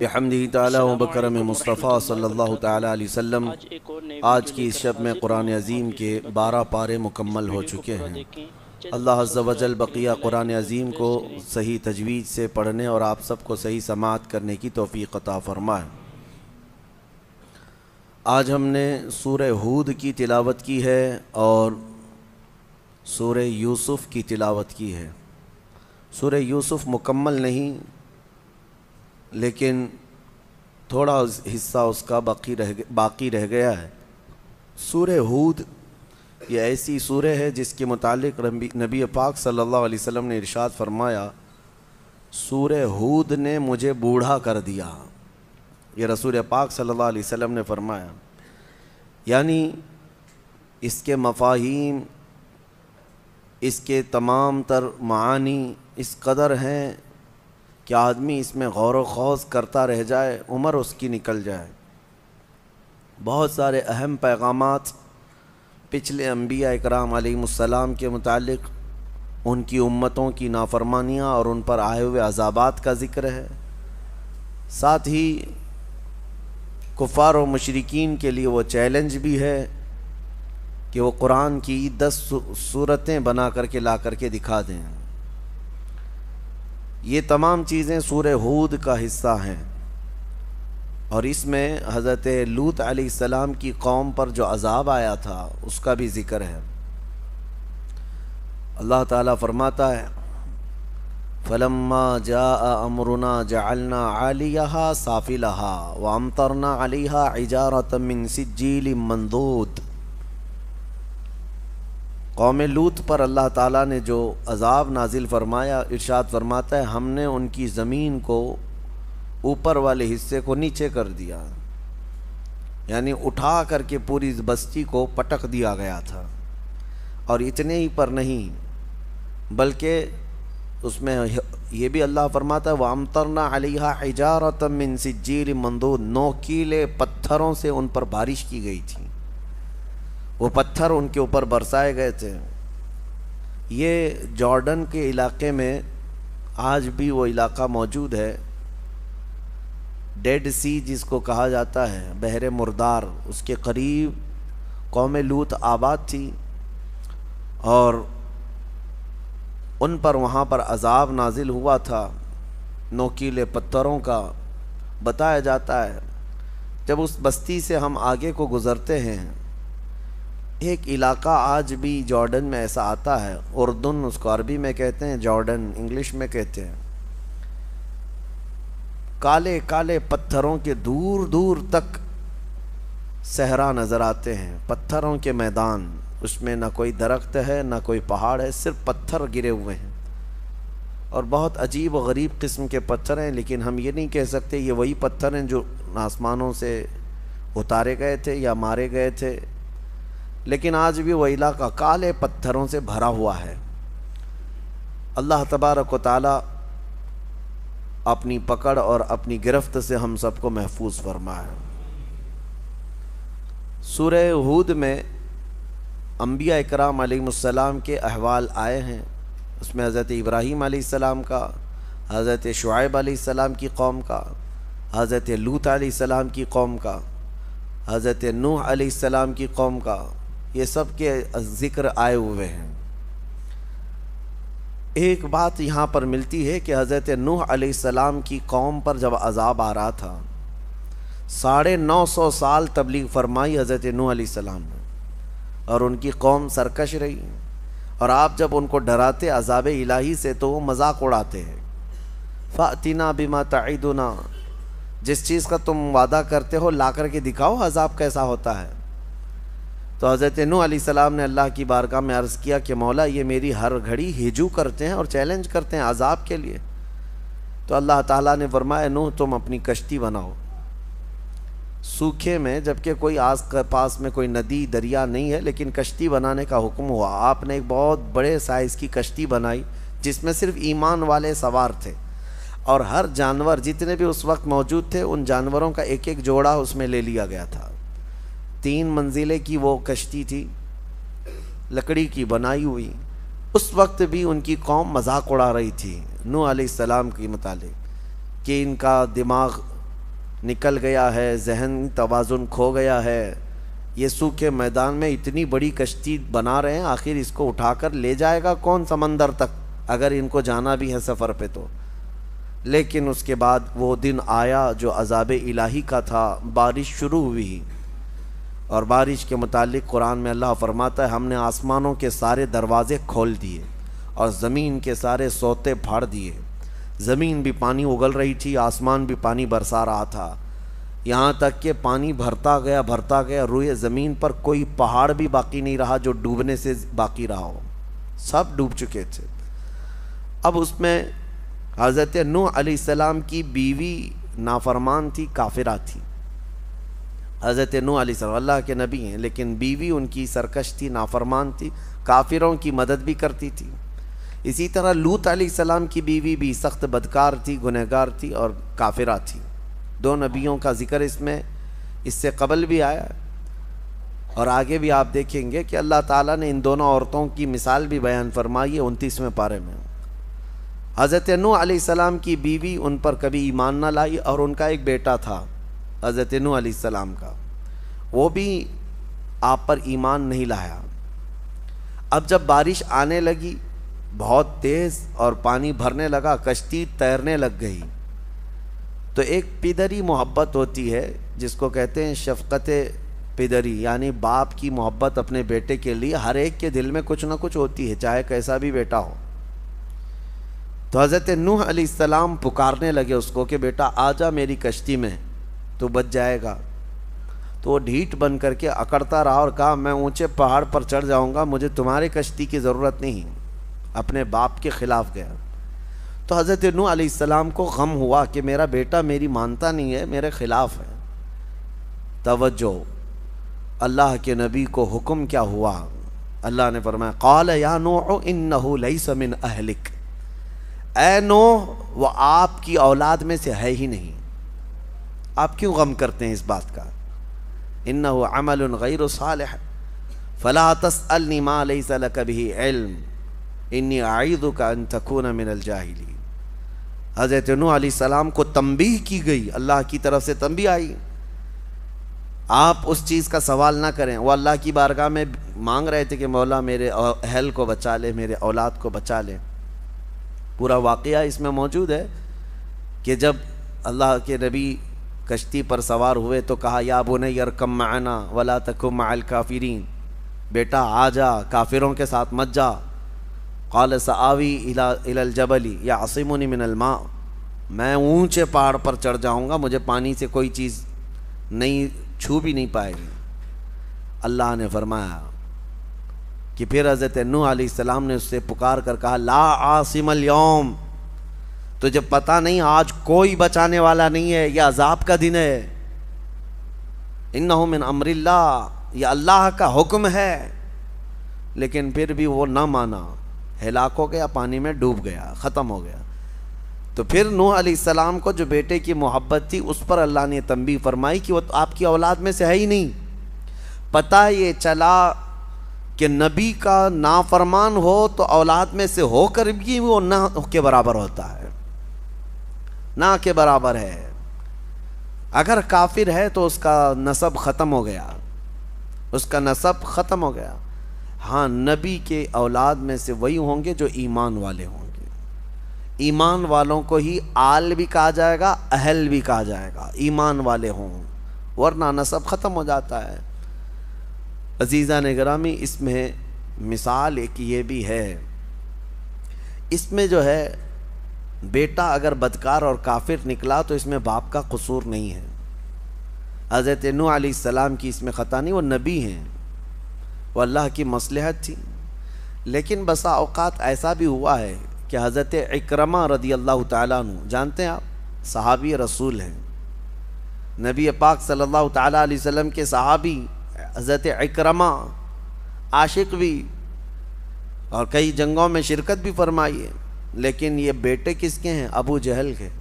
بحمدہ تعالی و بکرم مصطفیٰ صلی اللہ تعالی علیہ وسلم۔ آج کی اس شب میں قرآن عظیم کے 12 پارے مکمل ہو چکے ہیں۔ اللہ عز و جل بقیہ قرآن عظیم کو صحیح تجوید سے پڑھنے اور آپ سب کو صحیح سماعت کرنے کی توفیق عطا فرمائے۔ آج ہم نے سورہ ہود کی تلاوت کی ہے اور سورہ یوسف کی تلاوت کی ہے۔ سورہ یوسف مکمل نہیں، لیکن تھوڑا حصہ اس کا باقی رہ گیا ہے۔ سورہ ہود یہ ایسی سورہ ہے جس کے متعلق نبی پاک صلی اللہ علیہ وسلم نے ارشاد فرمایا، سورہ ہود نے مجھے بوڑھا کر دیا۔ یہ رسول پاک صلی اللہ علیہ وسلم نے فرمایا، یعنی اس کے مفاہیم، اس کے تمام تر معانی اس قدر ہیں کہ آدمی اس میں غور و خوض کرتا رہ جائے، عمر اس کی نکل جائے۔ بہت سارے اہم پیغامات پچھلے انبیاء اکرام علیہ السلام کے متعلق، ان کی امتوں کی نافرمانیاں اور ان پر آئے ہوئے عذابات کا ذکر ہے۔ ساتھ ہی کفار و مشرکین کے لیے وہ چیلنج بھی ہے کہ وہ قرآن کی 10 صورتیں بنا کر کے لا کر کے دکھا دیں۔ یہ تمام چیزیں سورہ ہود کا حصہ ہیں، اور اس میں حضرت لوط علیہ السلام کی قوم پر جو عذاب آیا تھا اس کا بھی ذکر ہے۔ اللہ تعالیٰ فرماتا ہے، فَلَمَّا جَاءَ أَمْرُنَا جَعَلْنَا عَالِيَهَا سَافِلَهَا وَأَمْطَرْنَا عَلَيْهَا حِجَارَةً مِّن سِجِّيلٍ مَّنضُودٍ۔ قوم لوط پر اللہ تعالیٰ نے جو عذاب نازل فرمایا، ارشاد فرماتا ہے، ہم نے ان کی زمین کو اوپر والے حصے کو نیچے کر دیا، یعنی اٹھا کر کے پوری بستی کو پٹک دیا گیا تھا۔ اور اتنے ہی پر نہیں، بلکہ اس میں یہ بھی اللہ فرماتا ہے، وَأَمْطَرْنَا عَلَيْهَا حِجَارَةً مِّن سِجِّيلٍ مَّنضُودٍ، نوکیلے پتھروں سے ان پر بارش کی گئی تھی، وہ پتھر ان کے اوپر برسائے گئے تھے۔ یہ جارڈن کے علاقے میں آج بھی وہ علاقہ موجود ہے، ڈیڈ سی جس کو کہا جاتا ہے، بحر مردار، اس کے قریب قوم لوط آباد تھی، اور ان پر وہاں پر عذاب نازل ہوا تھا نوکیلے پتھروں کا۔ بتایا جاتا ہے جب اس بستی سے ہم آگے کو گزرتے ہیں، ایک علاقہ آج بھی جارڈن میں ایسا آتا ہے، اردن اس کو عربی میں کہتے ہیں، جارڈن انگلش میں کہتے ہیں، کالے کالے پتھروں کے دور دور تک صحرا نظر آتے ہیں، پتھروں کے میدان، اس میں نہ کوئی درخت ہے نہ کوئی پہاڑ ہے، صرف پتھر گرے ہوئے ہیں، اور بہت عجیب و غریب قسم کے پتھر ہیں۔ لیکن ہم یہ نہیں کہہ سکتے یہ وہی پتھر ہیں جو آسمانوں سے اتارے گئے تھے یا مارے گئے تھے، لیکن آج بھی وہ علاقہ کالے پتھروں سے بھرا ہوا ہے۔ اللہ تبارک و تعالی اپنی پکڑ اور اپنی گرفت سے ہم سب کو محفوظ فرمائے۔ سورہ ہود میں انبیاء اکرام علیہ السلام کے احوال آئے ہیں۔ اس میں حضرت ابراہیم علیہ السلام کا، حضرت شعیب علیہ السلام کی قوم کا، حضرت لوط علیہ السلام کی قوم کا، حضرت نوح علیہ السلام کی قوم کا، یہ سب کے ذکر آئے ہوئے ہیں۔ ایک بات یہاں پر ملتی ہے کہ حضرت نوح علیہ السلام کی قوم پر جب عذاب آ رہا تھا، 950 سال تبلیغ فرمائی حضرت نوح علیہ السلام نے، اور ان کی قوم سرکش رہی، اور آپ جب ان کو ڈراتے عذاب الہی سے تو وہ مذاق اڑاتے ہیں، فَأْتِنَا بِمَا تَعِدُنَا، جس چیز کا تم وعدہ کرتے ہو لا کر کے دکھاؤ عذاب کیسا ہوتا ہے۔ تو حضرت نوح علیہ السلام نے اللہ کی بارگاہ میں عرض کیا کہ مولا، یہ میری ہر گھڑی ہجو کرتے ہیں اور چیلنج کرتے ہیں عذاب کے لیے۔ تو اللہ تعالیٰ نے فرمایا، نوح تم اپنی کشتی بناؤ سوکھے میں، جبکہ کوئی آس پاس میں کوئی ندی دریا نہیں ہے، لیکن کشتی بنانے کا حکم ہوا۔ آپ نے ایک بہت بڑے سائز کی کشتی بنائی جس میں صرف ایمان والے سوار تھے، اور ہر جانور جتنے بھی اس وقت موجود تھے ان جانوروں کا ایک ایک جوڑا اس میں لے لیا گیا تھا۔ 3 منزلیں کی وہ کشتی تھی، لکڑی کی بنائی ہوئی۔ اس وقت بھی ان کی قوم مذاق اڑا رہی تھی نوح علیہ السلام کے متعلق کہ ان کا دماغ نکل گیا ہے، ذہن توازن کھو گیا ہے، یہ سوکھے میدان میں اتنی بڑی کشتی بنا رہے ہیں، آخر اس کو اٹھا کر لے جائے گا کون سمندر تک اگر ان کو جانا بھی ہے سفر پہ تو۔ لیکن اس کے بعد وہ دن آیا جو عذاب الہی کا تھا، بارش شروع ہوئی، اور بارش کے متعلق قرآن میں اللہ فرماتا ہے ہم نے آسمانوں کے سارے دروازے کھول دیے اور زمین کے سارے سوتے پھاڑ دیے۔ زمین بھی پانی اگل رہی تھی، آسمان بھی پانی برسا رہا تھا، یہاں تک کہ پانی بھرتا گیا، روئے زمین پر کوئی پہاڑ بھی باقی نہیں رہا جو ڈوبنے سے باقی رہا ہو، سب ڈوب چکے تھے۔ اب اس میں حضرت نوح علیہ السلام کی بیوی نافرمان تھی، کافرہ تھی۔ حضرت نوح علیہ السلام اللہ کے نبی ہیں، لیکن بیوی ان کی سرکش تھی، نافرمان تھی، کافروں کی مدد بھی کرتی تھی۔ اسی طرح لوط علیہ السلام کی بیوی بھی سخت بدکار تھی، گنہگار تھی اور کافرہ تھی۔ دو نبیوں کا ذکر اس سے قبل بھی آیا، اور آگے بھی آپ دیکھیں گے کہ اللہ تعالیٰ نے ان دونوں عورتوں کی مثال بھی بیان فرمائی ہے 29ویں پارے میں۔ حضرت نوح علیہ السلام کی بیوی ان پر کبھی ایمان نہ لائی، اور ان کا ایک بیٹا تھا حضرت نوح علیہ السلام کا، وہ بھی آپ پر ایمان نہیں لایا۔ اب جب بارش آنے لگی بہت تیز اور پانی بھرنے لگا، کشتی تیرنے لگ گئی، تو ایک پدری محبت ہوتی ہے جس کو کہتے ہیں شفقت پدری، یعنی باپ کی محبت اپنے بیٹے کے لیے ہر ایک کے دل میں کچھ نہ کچھ ہوتی ہے، چاہے کیسا بھی بیٹا ہو۔ تو حضرت نوح علیہ السلام پکارنے لگے اس کو کہ بیٹا آ جا میری کشتی میں، تو بچ جائے گا۔ تو وہ ڈھیٹ بن کر کے اکڑتا رہا اور کہا میں اونچے پہاڑ پر چڑھ جاؤں گا، مجھے تمہاری کشتی کی ضرورت نہیں، اپنے باپ کے خلاف گیا۔ تو حضرت نوح علیہ السلام کو غم ہوا کہ میرا بیٹا میری مانتا نہیں ہے، میرے خلاف ہے۔ توجہ، اللہ کے نبی کو حکم کیا ہوا؟ اللہ نے فرمایا قال یا نوح انہ لیس من اہلک، اے نوح وہ آپ کی اولاد میں سے ہے ہی نہیں، آپ کیوں غم کرتے ہیں اس بات کا؟ انہ عمل غیر صالح فلا تسألنی ما لیس لک بہ علم انی اعیذک ان تکون من الجاہلین۔ حضرت نوح علیہ السلام کو تنبیہ کی گئی، اللہ کی طرف سے تنبیہ آئی، آپ اس چیز کا سوال نہ کریں۔ وہ اللہ کی بارگاہ میں مانگ رہے تھے کہ مولا میرے اہل کو بچا لے، میرے اولاد کو بچا لے۔ پورا واقعہ اس میں موجود ہے کہ جب اللہ کے نبی کشتی پر سوار ہوئے تو کہا یا بنی ارکب معنا ولا تکن مع الکافرین، بیٹا آ جا، کافروں کے ساتھ مت جا۔ قال سآوی الی الجبل یعصمنی من الماء، میں اونچے پہاڑ پر چڑھ جاؤں گا، مجھے پانی سے کوئی چیز نہیں چھو بھی نہیں پائے گی۔ اللہ نے فرمایا کہ پھر حضرت نوح علیہ السلام نے اس سے پکار کر کہا لا عاصم اليوم، تجھے پتہ نہیں آج کوئی بچانے والا نہیں ہے، یہ عذاب کا دن ہے، انہ من امر اللہ، یہ اللہ کا حکم ہے۔ لیکن پھر بھی وہ نہ مانا، ہلاک ہو گیا، پانی میں ڈوب گیا، ختم ہو گیا۔ تو پھر نوح علیہ السلام کو جو بیٹے کی محبت تھی اس پر اللہ نے تنبیہ فرمائی کہ وہ آپ کی اولاد میں سے ہے ہی نہیں۔ پتہ یہ چلا کہ نبی کا نافرمان ہو تو اولاد میں سے ہو کر بھی وہ نہ کے برابر ہوتا ہے، نہ کے برابر ہے۔ اگر کافر ہے تو اس کا نسب ختم ہو گیا، اس کا نسب ختم ہو گیا۔ ہاں نبی کے اولاد میں سے وہی ہوں گے جو ایمان والے ہوں گے، ایمان والوں کو ہی آل بھی کہا جائے گا، اہل بھی کہا جائے گا، ایمان والے ہوں، ورنہ نسب ختم ہو جاتا ہے۔ عزیزان گرامی، اس میں مثال ایک یہ بھی ہے، اس میں جو ہے بیٹا اگر بدکار اور کافر نکلا تو اس میں باپ کا قصور نہیں ہے۔ حضرت نوح علیہ السلام کی اس میں خطا نہیں، وہ نبی ہیں، وہ اللہ کی مصلحت تھی۔ لیکن بسا اوقات ایسا بھی ہوا ہے کہ حضرت اکرمہ رضی اللہ تعالیٰ عنہ، جانتے ہیں آپ صحابی رسول ہیں، نبی پاک صلی اللہ تعالیٰ علیہ وسلم کے صحابی حضرت اکرمہ، عاشق بھی اور کئی جنگوں میں شرکت بھی فرمائی ہے، لیکن یہ بیٹے کس کے ہیں؟ ابو جہل کے۔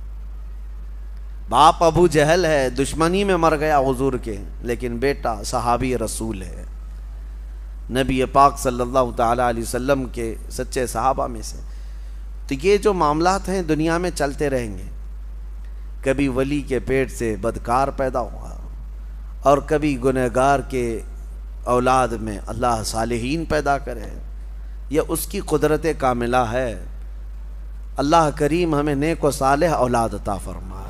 باپ ابو جہل ہے، دشمنی میں مر گیا حضور کے، لیکن بیٹا صحابی رسول ہے، نبی پاک صلی اللہ تعالیٰ علیہ وسلم کے سچے صحابہ میں سے۔ تو یہ جو معاملات ہیں دنیا میں چلتے رہیں گے، کبھی ولی کے پیٹ سے بدکار پیدا ہوا اور کبھی گنہگار کے اولاد میں اللہ صالحین پیدا کرے، یہ اس کی قدرت کاملہ ہے۔ اللہ کریم ہمیں نیک و صالح اولاد عطا فرما۔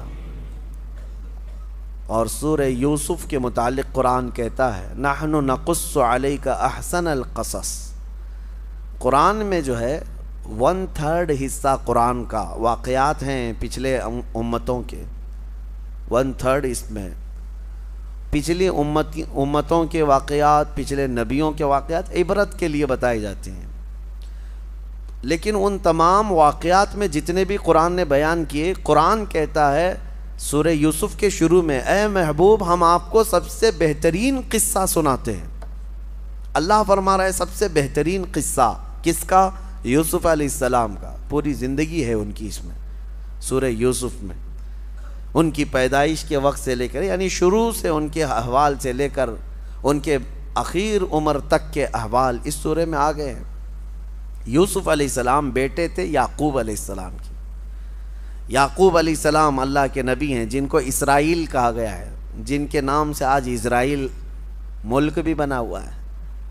اور سورہ یوسف کے متعلق قرآن کہتا ہے نحن نقص علیک احسن القصص۔ قرآن میں جو ہے 1/3 حصہ قرآن کا واقعات ہیں پچھلے امتوں کے، 1/3 اس میں پچھلی امتوں کے واقعات، پچھلے نبیوں کے واقعات عبرت کے لیے بتائے جاتے ہیں۔ لیکن ان تمام واقعات میں جتنے بھی قرآن نے بیان کیے، قرآن کہتا ہے سورہ یوسف کے شروع میں اے محبوب ہم آپ کو سب سے بہترین قصہ سناتے ہیں۔ اللہ فرما رہا ہے سب سے بہترین قصہ کس کا؟ یوسف علیہ السلام کا۔ پوری زندگی ہے ان کی اس میں، سورہ یوسف میں، ان کی پیدائش کے وقت سے لے کر، یعنی شروع سے ان کے احوال سے لے کر ان کے اخیر عمر تک کے احوال اس سورہ میں آ گئے ہیں۔ یوسف علیہ السلام بیٹے تھے یعقوب علیہ السلام کی۔ یعقوب علیہ السلام اللہ کے نبی ہیں جن کو اسرائیل کہا گیا ہے، جن کے نام سے آج اسرائیل ملک بھی بنا ہوا ہے۔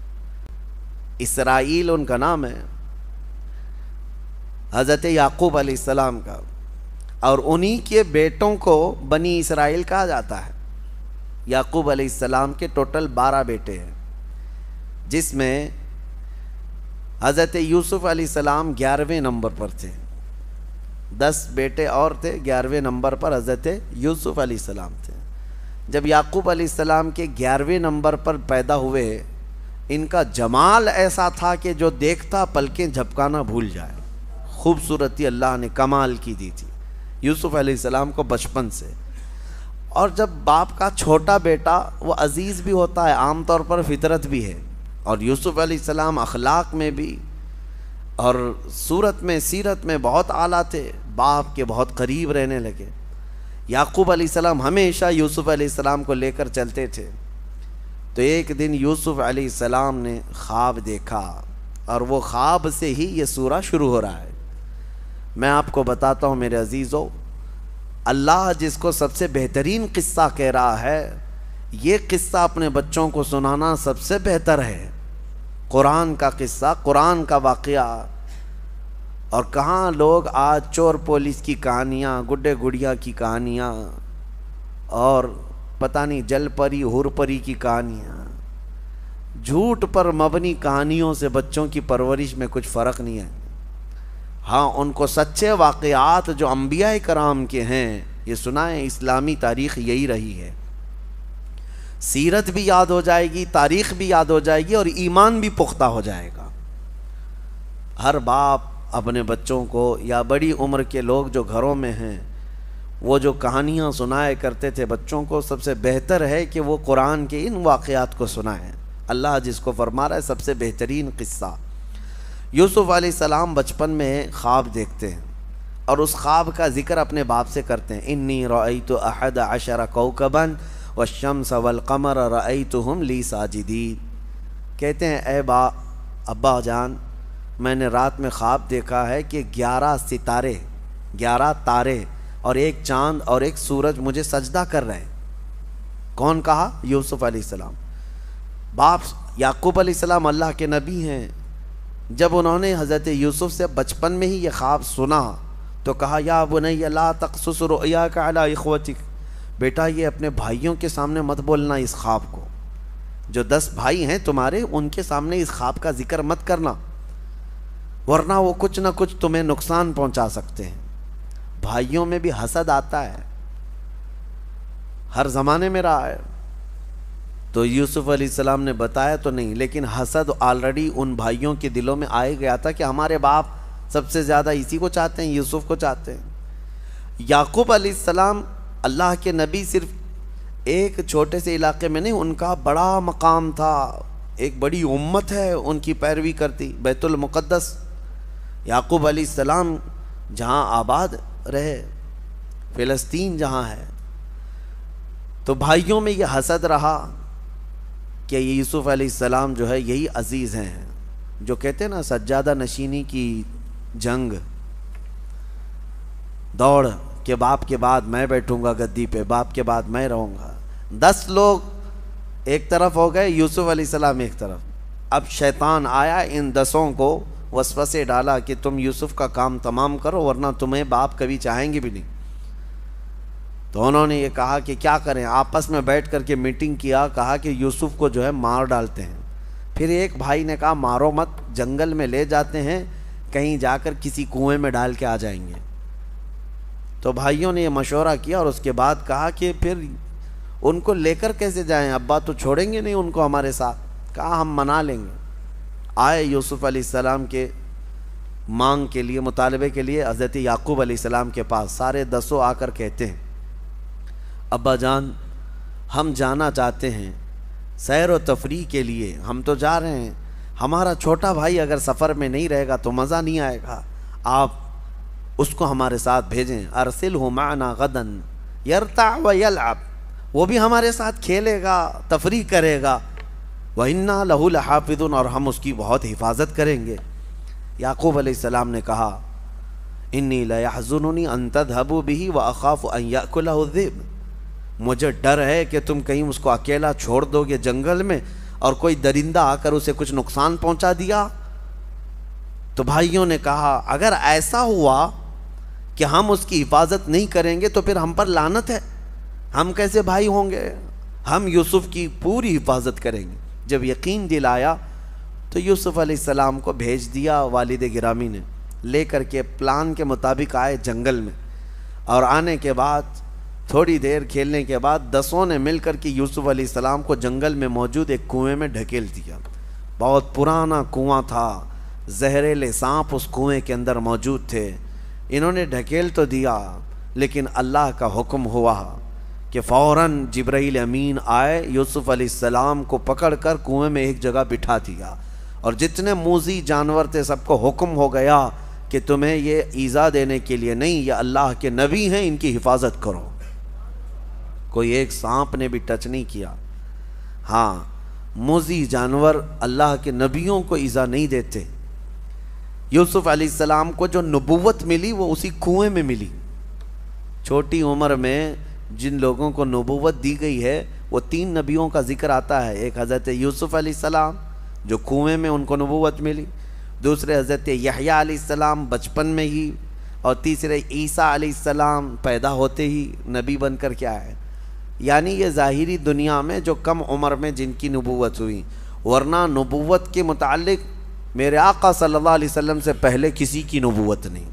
اسرائیل ان کا نام ہے، حضرت یعقوب علیہ السلام کا، اور انہی کے بیٹوں کو بنی اسرائیل کہا جاتا ہے۔ یعقوب علیہ السلام کے ٹوٹل 12 بیٹے ہیں، جس میں حضرت یوسف علیہ السلام 11ویں نمبر پر تھے۔ 10 بیٹے اور تھے، 11ویں نمبر پر حضرت یوسف علیہ السلام تھے۔ جب یعقوب علیہ السلام کے 11ویں نمبر پر پیدا ہوئے، ان کا جمال ایسا تھا کہ جو دیکھتا پلکیں جھپکانا بھول جائے۔ خوبصورتی اللہ نے کمال کی دی تھی یوسف علیہ السلام کو بچپن سے۔ اور جب باپ کا چھوٹا بیٹا وہ عزیز بھی ہوتا ہے، عام طور پر فطرت بھی ہے، اور یوسف علیہ السلام اخلاق میں بھی اور صورت میں سیرت میں بہت اعلیٰ تھے، باپ کے بہت قریب رہنے لگے۔ یعقوب علیہ السلام ہمیشہ یوسف علیہ السلام کو لے کر چلتے تھے۔ تو ایک دن یوسف علیہ السلام نے خواب دیکھا، اور وہ خواب سے ہی یہ سورہ شروع ہو رہا ہے۔ میں آپ کو بتاتا ہوں میرے عزیزو، اللہ جس کو سب سے بہترین قصہ کہہ رہا ہے، یہ قصہ اپنے بچوں کو سنانا سب سے بہتر ہے۔ قرآن کا قصہ، قرآن کا واقعہ۔ اور کہاں لوگ آج چور پولیس کی کہانیاں، گڈے گڑیا کی کہانیاں، اور پتہ نہیں جل پری ہور پری کی کہانیاں، جھوٹ پر مبنی کہانیوں سے بچوں کی پرورش میں کچھ فرق نہیں ہے۔ ہاں ان کو سچے واقعات جو انبیاء کرام کے ہیں یہ سنائیں۔ اسلامی تاریخ یہی رہی ہے، سیرت بھی یاد ہو جائے گی، تاریخ بھی یاد ہو جائے گی، اور ایمان بھی پختہ ہو جائے گا۔ ہر باپ اپنے بچوں کو، یا بڑی عمر کے لوگ جو گھروں میں ہیں، وہ جو کہانیاں سنائے کرتے تھے بچوں کو، سب سے بہتر ہے کہ وہ قرآن کے ان واقعات کو سنائیں۔ اللہ جس کو فرما رہا ہے سب سے بہترین قصہ۔ یوسف علیہ السلام بچپن میں خواب دیکھتے ہیں، اور اس خواب کا ذکر اپنے باپ سے کرتے ہیں۔ انی رأیت 11 کوکبا والشمس والقمر رأیتہم لی ساجدین۔ کہتے ہیں اے ابا جان، میں نے رات میں خواب دیکھا ہے کہ 11 ستارے، 11 تارے اور ایک چاند اور ایک سورج مجھے سجدہ کر رہے ہیں۔ کون کہا؟ یوسف علیہ السلام۔ باپ یعقوب علیہ السلام اللہ کے نبی ہیں، جب انہوں نے حضرت یوسف سے بچپن میں ہی یہ خواب سنا تو کہا یا بنی لا تقصص رؤیاک علی اخوتک، بیٹا یہ اپنے بھائیوں کے سامنے مت بولنا اس خواب کو، جو 10 بھائی ہیں تمہارے ان کے سامنے اس خواب کا ذکر مت کرنا، ورنہ وہ کچھ نہ کچھ تمہیں نقصان پہنچا سکتے ہیں۔ بھائیوں میں بھی حسد آتا ہے، ہر زمانے میں رہا ہے۔ تو یوسف علیہ السلام نے بتایا تو نہیں، لیکن حسد آلریڈی ان بھائیوں کے دلوں میں آئے گیا تھا کہ ہمارے باپ سب سے زیادہ اسی کو چاہتے ہیں، یوسف کو چاہتے ہیں۔ یعقوب علیہ السلام اللہ کے نبی صرف ایک چھوٹے سے علاقے میں نہیں، ان کا بڑا مقام تھا، ایک بڑی امت ہے ان کی پیروی کرتی۔ بیت المقدس یعقوب علیہ السلام جہاں آباد رہے، فلسطین جہاں ہے، تو بھائیوں میں یہ حسد رہا کہ یوسف علیہ السلام جو ہے یہی عزیز ہیں، جو کہتے ہیں نا سجادہ نشینی کی جنگ، دوڑ کہ باپ کے بعد میں بیٹھوں گا گدی پہ، باپ کے بعد میں رہوں گا۔ 10 لوگ ایک طرف ہو گئے، یوسف علیہ السلام ایک طرف۔ اب شیطان آیا، ان 10 کو وسوسے ڈالا کہ تم یوسف کا کام تمام کرو ورنہ تمہیں باپ کبھی چاہیں گے بھی نہیں۔ تو انہوں نے یہ کہا کہ کیا کریں، آپس میں بیٹھ کر کے میٹنگ کیا، کہا کہ یوسف کو جو ہے مار ڈالتے ہیں۔ پھر ایک بھائی نے کہا مارو مت، جنگل میں لے جاتے ہیں، کہیں جا کر کسی کنویں میں ڈال کے آ جائیں گے۔ تو بھائیوں نے یہ مشورہ کیا اور اس کے بعد کہا کہ پھر ان کو لے کر کیسے جائیں، ابا تو چھوڑیں گے نہیں ان کو ہمارے ساتھ۔ کہا ہم منا لیں گے۔ آئے یوسف علیہ السلام کے مانگ کے لیے، مطالبے کے لیے حضرت یعقوب علیہ السلام کے پاس۔ سارے 10 آ کر کہتے ہیں ابا جان ہم جانا چاہتے ہیں سیر و تفریح کے لیے، ہم تو جا رہے ہیں، ہمارا چھوٹا بھائی اگر سفر میں نہیں رہے گا تو مزہ نہیں آئے گا، آپ اس کو ہمارے ساتھ بھیجیں۔ ارسلہ معنا غدا یرتع ویلعب، وہ بھی ہمارے ساتھ کھیلے گا، تفریح کرے گا۔ وَإِنَّا لَهُ لَحَافِظُونَ، اور ہم اس کی بہت حفاظت کریں گے۔ یعقوب علیہ السلام نے کہا انی لَيَحْزُنُنِي أَن تَذْهَبُوا بِهِ وَأَخَافُ أَن يَأْكُلَهُ الذِّئْبُ، مجھے ڈر ہے کہ تم کہیں اس کو اکیلا چھوڑ دو گے جنگل میں اور کوئی درندہ آ کر اسے کچھ نقصان پہنچا دیا۔ تو بھائیوں نے کہا اگر ایسا ہوا کہ ہم اس کی حفاظت نہیں کریں گے تو پھر ہم پر لعنت ہے، ہم کیسے بھائی ہوں گے، ہم یوسف کی پوری حفاظت کریں گے۔ جب یقین دلایا تو یوسف علیہ السلام کو بھیج دیا والد گرامی نے، لے کر کے پلان کے مطابق آئے جنگل میں، اور آنے کے بعد تھوڑی دیر کھیلنے کے بعد 10 نے مل کر کے یوسف علیہ السلام کو جنگل میں موجود ایک کنویں میں ڈھکیل دیا۔ بہت پرانا کنواں تھا، زہریلے سانپ اس کنویں کے اندر موجود تھے۔ انہوں نے ڈھکیل تو دیا لیکن اللہ کا حکم ہوا کہ فوراً جبرائیل امین آئے، یوسف علیہ السلام کو پکڑ کر کنویں میں ایک جگہ بٹھا دیا، اور جتنے موذی جانور تھے سب کو حکم ہو گیا کہ تمہیں یہ ایذا دینے کے لیے نہیں، یہ اللہ کے نبی ہیں، ان کی حفاظت کرو۔ کوئی ایک سانپ نے بھی ٹچ نہیں کیا۔ ہاں، موذی جانور اللہ کے نبیوں کو ایذا نہیں دیتے۔ یوسف علیہ السلام کو جو نبوت ملی وہ اسی کنویں میں ملی۔ چھوٹی عمر میں جن لوگوں کو نبوت دی گئی ہے وہ 3 نبیوں کا ذکر آتا ہے۔ ایک حضرت یوسف علیہ السلام جو کنویں میں ان کو نبوت ملی، دوسرے حضرت یحییٰ علیہ السلام بچپن میں ہی، اور تیسرے عیسیٰ علیہ السلام پیدا ہوتے ہی نبی بن کر کے آئے۔ یعنی یہ ظاہری دنیا میں جو کم عمر میں جن کی نبوت ہوئی، ورنہ نبوت کے متعلق میرے آقا صلی اللہ علیہ وسلم سے پہلے کسی کی نبوت نہیں۔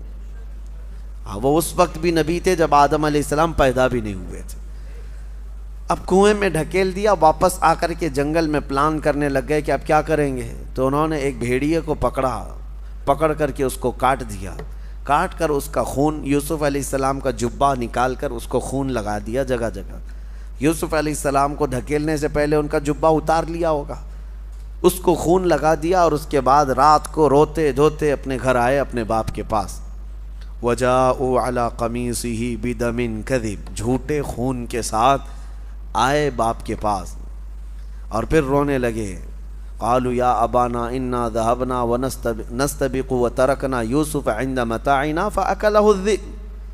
وہ اس وقت بھی نبی تھے جب آدم علیہ السلام پیدا بھی نہیں ہوئے تھے۔ اب کنویں میں ڈھکیل دیا، واپس آ کر کے جنگل میں پلان کرنے لگ گئے کہ اب کیا کریں گے۔ تو انہوں نے ایک بھیڑیے کو پکڑ کر کے اس کو کاٹ دیا، کاٹ کر اس کا خون، یوسف علیہ السلام کا جبہ نکال کر اس کو خون لگا دیا جگہ جگہ۔ یوسف علیہ السلام کو ڈھکیلنے سے پہلے ان کا جبہ اتار لیا ہوگا، اس کو خون لگا دیا، اور اس کے بعد رات کو روتے دھوتے اپنے گھر آئے اپنے باپ کے پاس۔ وَجَاءُوا عَلَىٰ قَمِيصِهِ بِدَمٍ كَذِبٍ، جھوٹے خون کے ساتھ آئے باپ کے پاس، اور پھر رونے لگے۔ قالوا یا ابانا انا ذهبنا ونستبق وتركنا يوسف عند متاعنا فاكله الذئب،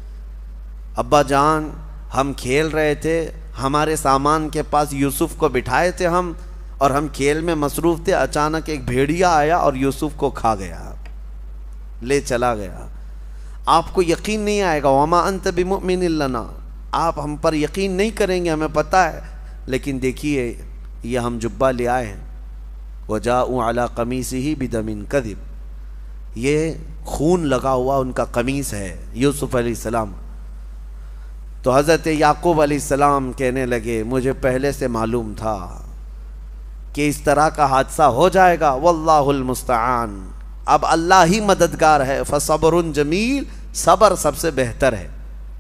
ابا جان ہم کھیل رہے تھے، ہمارے سامان کے پاس یوسف کو بٹھائے تھے ہم، اور ہم کھیل میں مصروف تھے، اچانک ایک بھیڑیا آیا اور یوسف کو کھا گیا، لے چلا گیا۔ آپ کو یقین نہیں آئے گا، وما انت بمؤمن لنا، آپ ہم پر یقین نہیں کریں گے، ہمیں پتہ ہے، لیکن دیکھیے یہ ہم جبہ لے آئے ہیں۔ وجاءوا علی قمیصہ بدم کذب، یہ خون لگا ہوا ان کا قمیص ہے یوسف علیہ السلام۔ تو حضرت یعقوب علیہ السلام کہنے لگے مجھے پہلے سے معلوم تھا کہ اس طرح کا حادثہ ہو جائے گا، واللہ المستعان، اب اللہ ہی مددگار ہے، فصبر جمیل، صبر سب سے بہتر ہے۔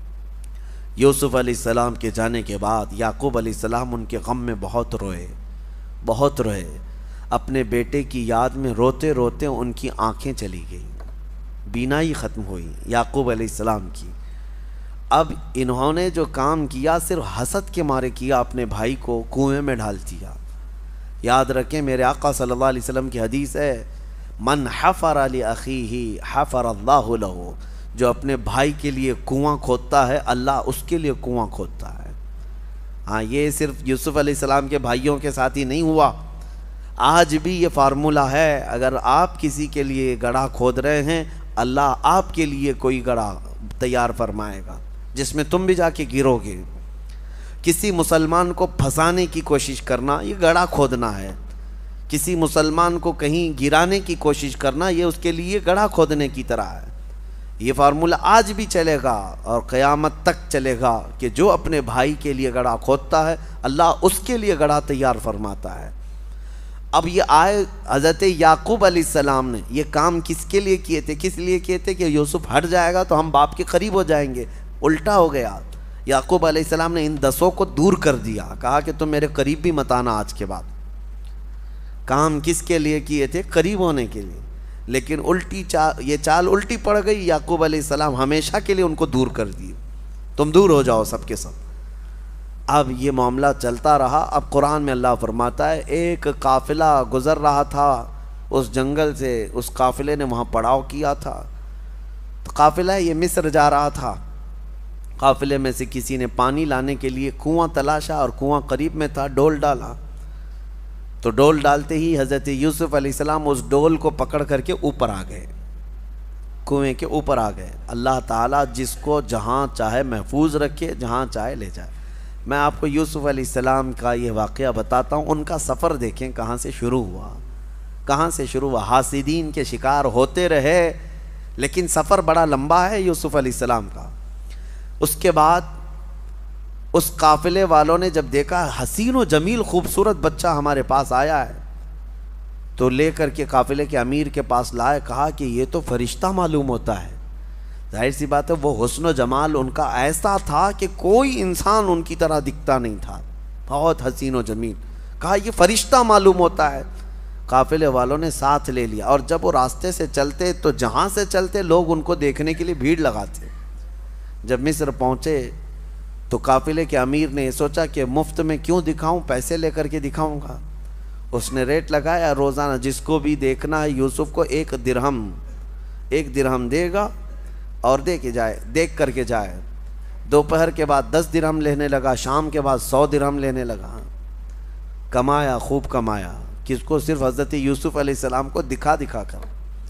یوسف علیہ السلام کے جانے کے بعد یعقوب علیہ السلام ان کے غم میں بہت روئے، اپنے بیٹے کی یاد میں روتے روتے ان کی آنکھیں چلی گئیں، بینائی ختم ہوئی یعقوب علیہ السلام کی۔ اب انہوں نے جو کام کیا صرف حسد کے مارے کیا، اپنے بھائی کو کنویں میں ڈال دیا۔ یاد رکھیں میرے آقا صلی اللہ علیہ وسلم کی حدیث ہے، من حفر لأخیہ حفر اللہ لہ، جو اپنے بھائی کے لیے کنواں کھودتا ہے اللہ اس کے لیے کنواں کھودتا ہے۔ ہاں، یہ صرف یوسف علیہ السلام کے بھائیوں کے ساتھ ہی نہیں ہوا، آج بھی یہ فارمولہ ہے۔ اگر آپ کسی کے لیے گڑھا کھود رہے ہیں، اللہ آپ کے لیے کوئی گڑھا تیار فرمائے گا جس میں تم بھی جا کے گرو گے۔ کسی مسلمان کو پھنسانے کی کوشش کرنا یہ گڑھا کھودنا ہے، کسی مسلمان کو کہیں گرانے کی کوشش کرنا یہ اس کے لیے گڑھا کھودنے کی طرح ہے۔ یہ فارمولہ آج بھی چلے گا اور قیامت تک چلے گا کہ جو اپنے بھائی کے لیے گڑھا کھودتا ہے اللہ اس کے لیے گڑھا تیار فرماتا ہے۔ اب یہ آئے حضرت یعقوب علیہ السلام نے یہ کام کس کے لیے کیے تھے؟ کس لیے کیے تھے کہ یوسف ہٹ جائے گا تو ہم باپ کے قریب ہو جائیں گے۔ الٹا ہو گیا، یعقوب علیہ السلام نے ان 10 کو دور کر دیا، کہا کہ تم میرے قریب بھی مت آنا آج کے بعد۔ کام کس کے لیے کیے تھے؟ قریب ہونے کے لیے، لیکن یہ چال الٹی پڑ گئی، یعقوب علیہ السلام ہمیشہ کے لیے ان کو دور کر دیے، تم دور ہو جاؤ سب کے سب۔ اب یہ معاملہ چلتا رہا۔ اب قرآن میں اللہ فرماتا ہے ایک قافلہ گزر رہا تھا اس جنگل سے، اس قافلے نے وہاں پڑاؤ کیا تھا۔ تو قافلہ یہ مصر جا رہا تھا، قافلے میں سے کسی نے پانی لانے کے لیے کنواں تلاشا اور کنواں قریب میں تھا، ڈول ڈالا تو ڈول ڈالتے ہی حضرت یوسف علیہ السلام اس ڈول کو پکڑ کر کے اوپر آ گئے، کنویں کے اوپر آ گئے۔ اللہ تعالیٰ جس کو جہاں چاہے محفوظ رکھے، جہاں چاہے لے جائے۔ میں آپ کو یوسف علیہ السلام کا یہ واقعہ بتاتا ہوں، ان کا سفر دیکھیں کہاں سے شروع ہوا، کہاں سے شروع ہوا۔ حاسدین کے شکار ہوتے رہے لیکن سفر بڑا لمبا ہے یوسف علیہ السلام کا۔ اس کے بعد اس قافلے والوں نے جب دیکھا حسین و جمیل خوبصورت بچہ ہمارے پاس آیا ہے تو لے کر کے قافلے کے امیر کے پاس لائے، کہا کہ یہ تو فرشتہ معلوم ہوتا ہے۔ ظاہر سی بات ہے وہ حسن و جمال ان کا ایسا تھا کہ کوئی انسان ان کی طرح دکھتا نہیں تھا، بہت حسین و جمیل۔ کہا یہ فرشتہ معلوم ہوتا ہے۔ قافلے والوں نے ساتھ لے لیا، اور جب وہ راستے سے چلتے تو جہاں سے چلتے لوگ ان کو دیکھنے کے لیے بھیڑ لگاتے۔ جب مصر پہنچے تو قافلے کے امیر نے یہ سوچا کہ مفت میں کیوں دکھاؤں، پیسے لے کر کے دکھاؤں گا۔ اس نے ریٹ لگایا، روزانہ جس کو بھی دیکھنا ہے یوسف کو 1 درہم دے گا اور دیکھ کر کے جائے۔ دوپہر کے بعد 10 درہم لینے لگا، شام کے بعد 100 درہم لینے لگا۔ کمایا، خوب کمایا، کس کو؟ صرف حضرت یوسف علیہ السلام کو دکھا کر۔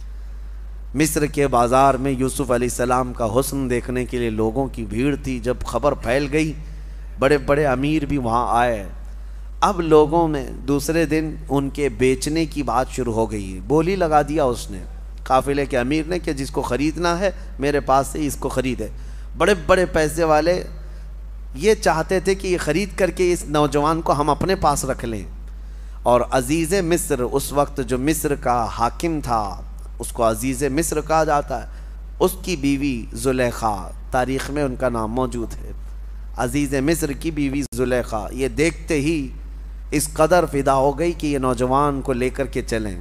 مصر کے بازار میں یوسف علیہ السلام کا حسن دیکھنے کے لیے لوگوں کی بھیڑ تھی۔ جب خبر پھیل گئی بڑے بڑے امیر بھی وہاں آئے۔ اب لوگوں میں دوسرے دن ان کے بیچنے کی بات شروع ہو گئی، بولی لگا دیا اس نے قافلے کے امیر نے کہ جس کو خریدنا ہے میرے پاس سے اس کو خریدے۔ بڑے بڑے پیسے والے یہ چاہتے تھے کہ یہ خرید کر کے اس نوجوان کو ہم اپنے پاس رکھ لیں، اور عزیز مصر اس وقت جو مصر کا حاکم تھا اس کو عزیز مصر کہا جاتا ہے، اس کی بیوی زلیخا، تاریخ میں ان کا نام موجود ہے، عزیز مصر کی بیوی زلیخا، یہ دیکھتے ہی اس قدر فدا ہو گئی کہ یہ نوجوان کو لے کر کے چلیں۔